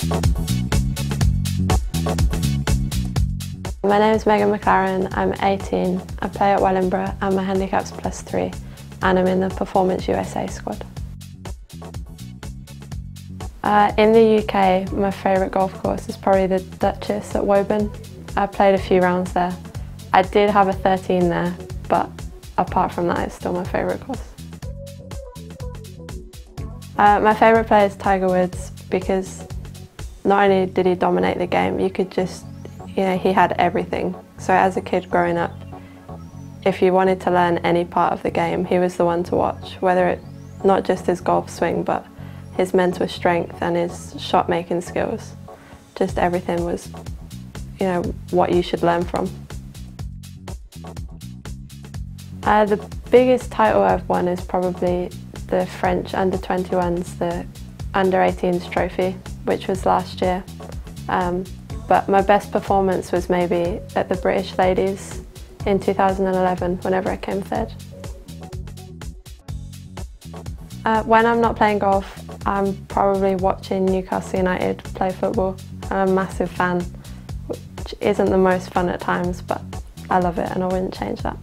My name is Meghan MacLaren, I'm 18, I play at Wellingborough and my handicap's +3 and I'm in the Performance USA squad. In the UK, my favourite golf course is probably the Duchess at Woburn. I played a few rounds there. I did have a 13 there, but apart from that, it's still my favourite course. My favourite player is Tiger Woods because not only did he dominate the game, you could just, he had everything. So as a kid growing up, if you wanted to learn any part of the game, he was the one to watch, whether it, not just his golf swing, but his mental strength and his shot-making skills. Just everything was, what you should learn from. The biggest title I've won is probably the French under-21s, the under-18s trophy, which was last year. But my best performance was maybe at the British Ladies in 2011, whenever I came third. When I'm not playing golf, I'm probably watching Newcastle United play football. I'm a massive fan, which isn't the most fun at times, but I love it and I wouldn't change that.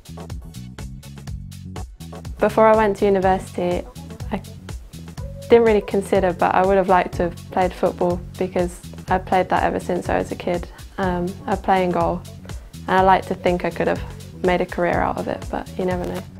Before I went to university, I didn't really consider, but I would have liked to have played football because I played that ever since I was a kid. I play in goal and I like to think I could have made a career out of it, but you never know.